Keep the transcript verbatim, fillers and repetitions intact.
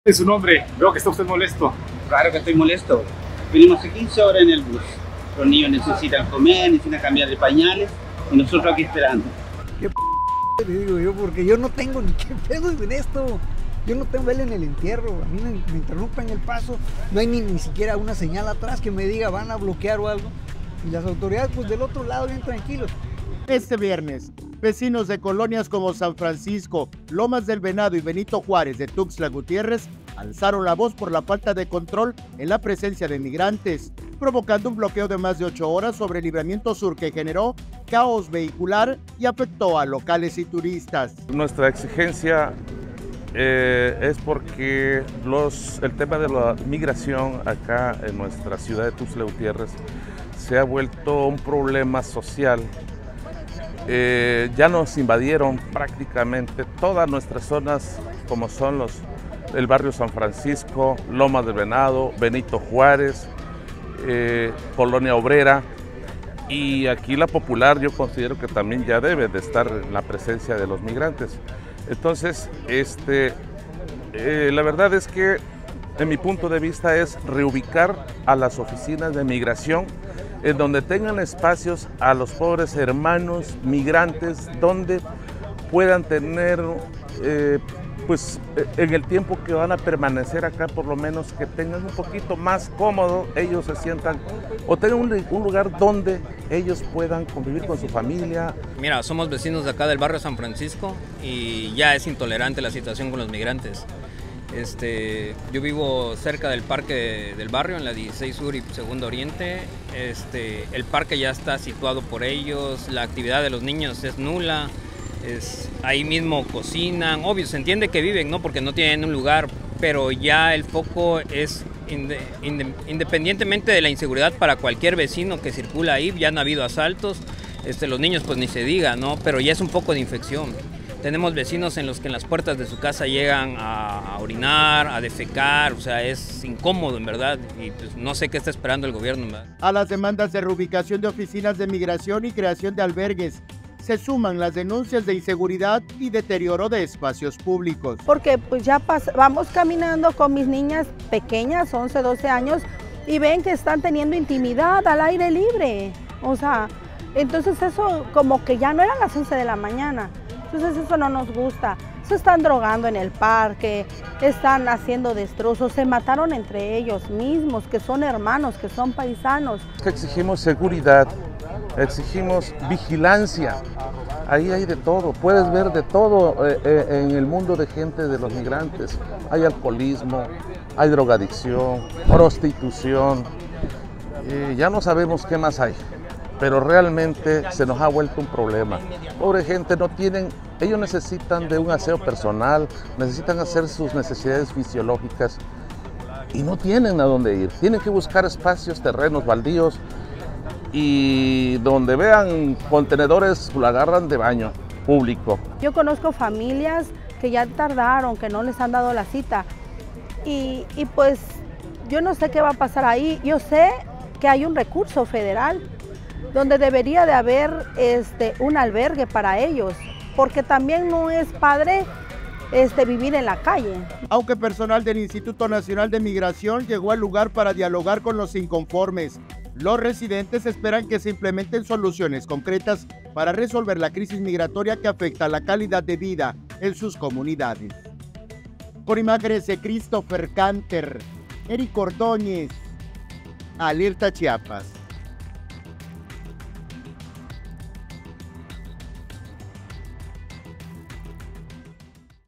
¿Es su nombre? Veo que está usted molesto. Claro que estoy molesto. Venimos hace quince horas en el bus. Los niños necesitan comer, necesitan cambiar de pañales y nosotros aquí esperando. ¿Qué p le digo yo? Porque yo no tengo ni qué pedo en esto. Yo no tengo vela en el entierro. A mí me, me interrumpen el paso. No hay ni, ni siquiera una señal atrás que me diga van a bloquear o algo. Y las autoridades pues del otro lado bien tranquilos. Este viernes, vecinos de colonias como San Francisco, Lomas del Venado y Benito Juárez de Tuxtla Gutiérrez alzaron la voz por la falta de control en la presencia de migrantes, provocando un bloqueo de más de ocho horas sobre el Libramiento Sur que generó caos vehicular y afectó a locales y turistas. Nuestra exigencia eh, es porque los, el tema de la migración acá en nuestra ciudad de Tuxtla Gutiérrez se ha vuelto un problema social. Eh, ya nos invadieron prácticamente todas nuestras zonas, como son los, el barrio San Francisco, Lomas del Venado, Benito Juárez, eh, Colonia Obrera, y aquí la Popular yo considero que también ya debe de estar en la presencia de los migrantes. Entonces, este, eh, la verdad es que en mi punto de vista es reubicar a las oficinas de migración en donde tengan espacios a los pobres hermanos migrantes, donde puedan tener, eh, pues en el tiempo que van a permanecer acá, por lo menos que tengan un poquito más cómodo, ellos se sientan, o tengan un, un lugar donde ellos puedan convivir con su familia. Mira, somos vecinos de acá del barrio San Francisco y ya es intolerante la situación con los migrantes. Este, yo vivo cerca del parque del barrio, en la dieciséis Sur y Segundo Oriente. Este, el parque ya está situado por ellos, la actividad de los niños es nula, es, ahí mismo cocinan, obvio, se entiende que viven, ¿no? Porque no tienen un lugar, pero ya el foco es, inde, inde, independientemente de la inseguridad para cualquier vecino que circula ahí, ya han habido asaltos, este, los niños pues ni se diga, ¿no? Pero ya es un poco de infección. Tenemos vecinos en los que en las puertas de su casa llegan a, a orinar, a defecar, o sea, es incómodo en verdad y pues no sé qué está esperando el gobierno, ¿verdad? A las demandas de reubicación de oficinas de migración y creación de albergues se suman las denuncias de inseguridad y deterioro de espacios públicos. Porque pues ya vamos caminando con mis niñas pequeñas, once, doce años, y ven que están teniendo intimidad al aire libre, o sea, entonces eso como que ya no eran las once de la mañana. Entonces eso no nos gusta, se están drogando en el parque, están haciendo destrozos, se mataron entre ellos mismos, que son hermanos, que son paisanos. Exigimos seguridad, exigimos vigilancia, ahí hay de todo, puedes ver de todo eh, eh, en el mundo de gente de los migrantes. Hay alcoholismo, hay drogadicción, prostitución, eh, ya no sabemos qué más hay. Pero realmente se nos ha vuelto un problema. Pobre gente, no tienen, ellos necesitan de un aseo personal, necesitan hacer sus necesidades fisiológicas y no tienen a dónde ir. Tienen que buscar espacios, terrenos baldíos y donde vean contenedores lo agarran de baño público. Yo conozco familias que ya tardaron, que no les han dado la cita y, y pues yo no sé qué va a pasar ahí. Yo sé que hay un recurso federal donde debería de haber este, un albergue para ellos, porque también no es padre este, vivir en la calle. Aunque personal del Instituto Nacional de Migración llegó al lugar para dialogar con los inconformes, los residentes esperan que se implementen soluciones concretas para resolver la crisis migratoria que afecta la calidad de vida en sus comunidades. Con imágenes de Christopher Canter, Eric Ordóñez, Alerta Chiapas.